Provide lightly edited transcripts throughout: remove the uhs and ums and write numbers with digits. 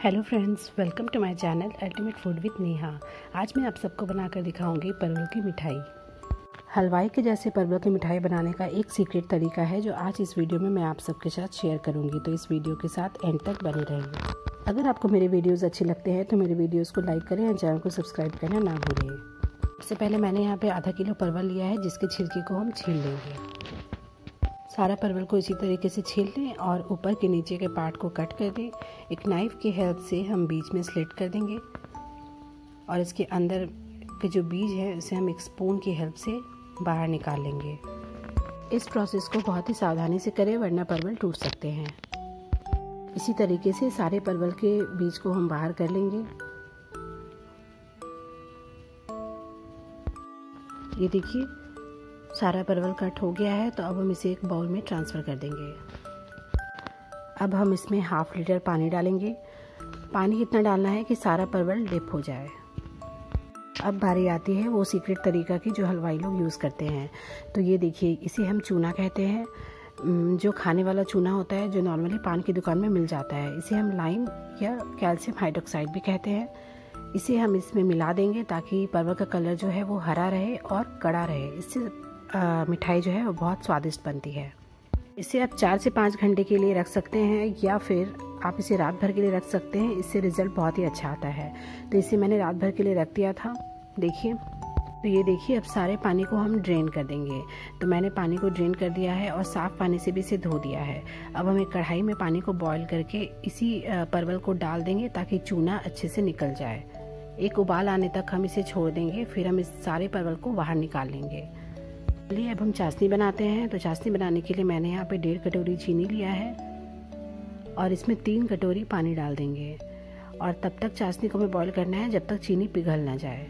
Hello friends, welcome to my channel ultimate food with Neha. आज मैं आप सबको बनाकर दिखाऊंगी परवल की मिठाई। हलवाई के जैसे परवल की मिठाई बनाने का एक सीक्रेट तरीका है जो आज इस वीडियो में मैं आप सबके साथ शेयर करूंगी, तो इस वीडियो के साथ एंड तक बने रहिए। अगर आपको मेरे वीडियोज़ अच्छे लगते हैं तो मेरे वीडियोज़ को लाइक करें और चैनल को सब्सक्राइब करना ना भूलें। सबसे पहले मैंने यहाँ पर आधा किलो परवल लिया है, जिसके छिलके को हम छील लेंगे। सारा परवल को इसी तरीके से छील लें और ऊपर के नीचे के पार्ट को कट कर दें। एक नाइफ़ की हेल्प से हम बीच में स्लिट कर देंगे और इसके अंदर के जो बीज है उसे हम एक स्पून की हेल्प से बाहर निकाल लेंगे। इस प्रोसेस को बहुत ही सावधानी से करें, वरना परवल टूट सकते हैं। इसी तरीके से सारे परवल के बीज को हम बाहर कर लेंगे। ये देखिए, सारा परवल कट हो गया है, तो अब हम इसे एक बाउल में ट्रांसफ़र कर देंगे। अब हम इसमें हाफ लीटर पानी डालेंगे। पानी कितना डालना है कि सारा परवल डिप हो जाए। अब बारी आती है वो सीक्रेट तरीका की जो हलवाई लोग यूज़ करते हैं। तो ये देखिए, इसे हम चूना कहते हैं। जो खाने वाला चूना होता है, जो नॉर्मली पान की दुकान में मिल जाता है, इसे हम लाइम या कैल्शियम हाइड्रोक्साइड भी कहते हैं। इसे हम इसमें मिला देंगे ताकि परवल का कलर जो है वो हरा रहे और कड़ा रहे। इससे मिठाई जो है वो बहुत स्वादिष्ट बनती है। इसे आप 4 से 5 घंटे के लिए रख सकते हैं या फिर आप इसे रात भर के लिए रख सकते हैं। इससे रिज़ल्ट बहुत ही अच्छा आता है। तो इसे मैंने रात भर के लिए रख दिया था। देखिए, तो ये देखिए, अब सारे पानी को हम ड्रेन कर देंगे। तो मैंने पानी को ड्रेन कर दिया है और साफ़ पानी से भी इसे धो दिया है। अब हम एक कढ़ाई में पानी को बॉईल करके इसी परवल को डाल देंगे ताकि चूना अच्छे से निकल जाए। एक उबाल आने तक हम इसे छोड़ देंगे, फिर हम इस सारे परवल को बाहर निकाल लेंगे। चलिए अब हम चाशनी बनाते हैं। तो चाशनी बनाने के लिए मैंने यहाँ पे 1.5 कटोरी चीनी लिया है और इसमें 3 कटोरी पानी डाल देंगे और तब तक चाशनी को हमें बॉईल करना है जब तक चीनी पिघल ना जाए।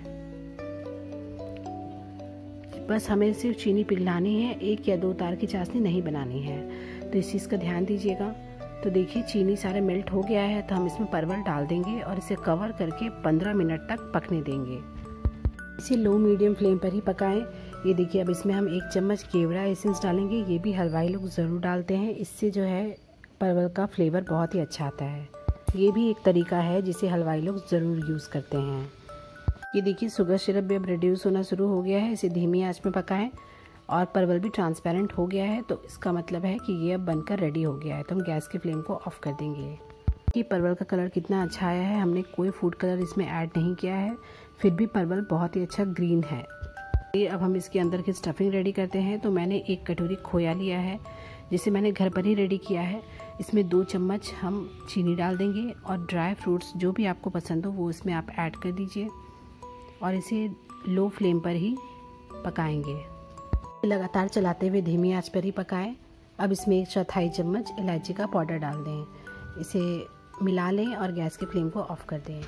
बस हमें सिर्फ चीनी पिघलानी है, 1 या 2 तार की चाशनी नहीं बनानी है। तो इस चीज़ का ध्यान दीजिएगा। तो देखिए, चीनी सारा मेल्ट हो गया है, तो हम इसमें परवल डाल देंगे और इसे कवर करके 15 मिनट तक पकने देंगे। इसे लो मीडियम फ्लेम पर ही पकाएं। ये देखिए, अब इसमें हम 1 चम्मच केवड़ा एसेंस डालेंगे। ये भी हलवाई लोग ज़रूर डालते हैं। इससे जो है परवल का फ्लेवर बहुत ही अच्छा आता है। ये भी एक तरीका है जिसे हलवाई लोग ज़रूर यूज़ करते हैं। ये देखिए, शुगर सिरप भी अब रिड्यूस होना शुरू हो गया है। इसे धीमी आंच में पकाएं और परवल भी ट्रांसपेरेंट हो गया है, तो इसका मतलब है कि ये अब बनकर रेडी हो गया है। तो हम गैस की फ्लेम को ऑफ कर देंगे। कि परवल का कलर कितना अच्छा आया है। हमने कोई फूड कलर इसमें ऐड नहीं किया है, फिर भी परवल बहुत ही अच्छा ग्रीन है। अब हम इसके अंदर की स्टफिंग रेडी करते हैं। तो मैंने 1 कटोरी खोया लिया है, जिसे मैंने घर पर ही रेडी किया है। इसमें 2 चम्मच हम चीनी डाल देंगे और ड्राई फ्रूट्स जो भी आपको पसंद हो वो इसमें आप ऐड कर दीजिए और इसे लो फ्लेम पर ही पकाएंगे। लगातार चलाते हुए धीमी आंच पर ही पकाएं। अब इसमें 1/4 चम्मच इलायची का पाउडर डाल दें। इसे मिला लें और गैस की फ्लेम को ऑफ कर दें।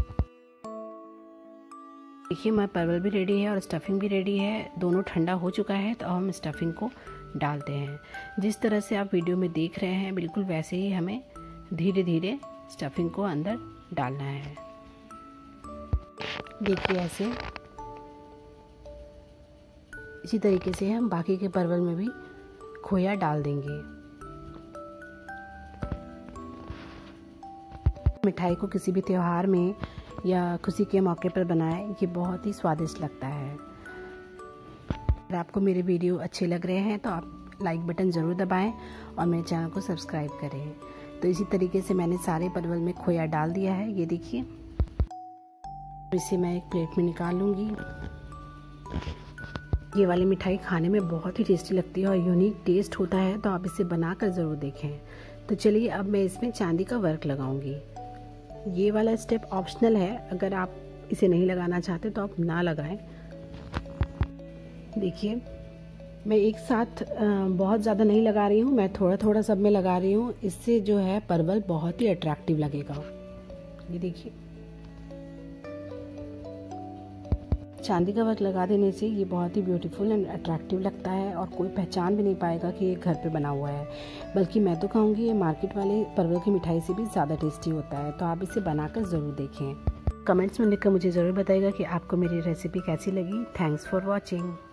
देखिए, हमारा परवल भी रेडी है और स्टफिंग भी रेडी है। दोनों ठंडा हो चुका है, तो हम स्टफिंग को डालते हैं। जिस तरह से आप वीडियो में देख रहे हैं, बिल्कुल वैसे ही हमें धीरे धीरे स्टफिंग को अंदर डालना है। देखिए, ऐसे इसी तरीके से हम बाकी के परवल में भी खोया डाल देंगे। मिठाई को किसी भी त्योहार में या खुशी के मौके पर बनाएं, ये बहुत ही स्वादिष्ट लगता है। अगर आपको मेरे वीडियो अच्छे लग रहे हैं तो आप लाइक बटन ज़रूर दबाएं और मेरे चैनल को सब्सक्राइब करें। तो इसी तरीके से मैंने सारे परवल में खोया डाल दिया है। ये देखिए, इसे मैं एक प्लेट में निकाल लूँगी। ये वाली मिठाई खाने में बहुत ही टेस्टी लगती है और यूनिक टेस्ट होता है, तो आप इसे बनाकर ज़रूर देखें। तो चलिए, अब मैं इसमें चांदी का वर्क लगाऊंगी। ये वाला स्टेप ऑप्शनल है, अगर आप इसे नहीं लगाना चाहते तो आप ना लगाएं। देखिए, मैं एक साथ बहुत ज़्यादा नहीं लगा रही हूँ, मैं थोड़ा थोड़ा सब में लगा रही हूँ। इससे जो है परवल बहुत ही अट्रैक्टिव लगेगा। ये देखिए, चांदी का वर्क लगा देने से ये बहुत ही ब्यूटीफुल एंड अट्रैक्टिव लगता है और कोई पहचान भी नहीं पाएगा कि ये घर पे बना हुआ है। बल्कि मैं तो कहूँगी ये मार्केट वाले परवल की मिठाई से भी ज़्यादा टेस्टी होता है। तो आप इसे बनाकर ज़रूर देखें। कमेंट्स में लिखकर मुझे ज़रूर बताइएगा कि आपको मेरी रेसिपी कैसी लगी। Thanks for watching.